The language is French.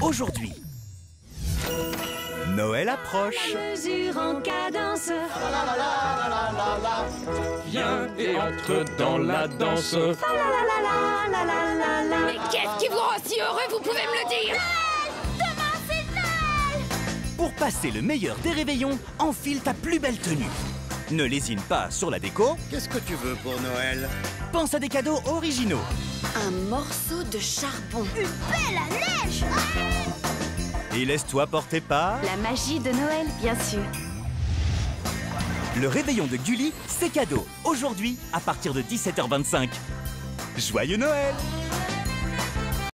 aujourd'hui. Noël approche. Mesure en cadence. Viens et entre dans la danse. Mais qu'est-ce qui vous rend si heureux, vous pouvez me le dire? Demain, c'est Noël! Pour passer le meilleur des réveillons, enfile ta plus belle tenue. Ne lésine pas sur la déco. Qu'est-ce que tu veux pour Noël? Pense à des cadeaux originaux. Un morceau de charbon. Une pelle à neige! Et laisse-toi porter par La magie de Noël, bien sûr. le réveillon de Gulli, c'est cadeau. Aujourd'hui, à partir de 17h25. Joyeux Noël!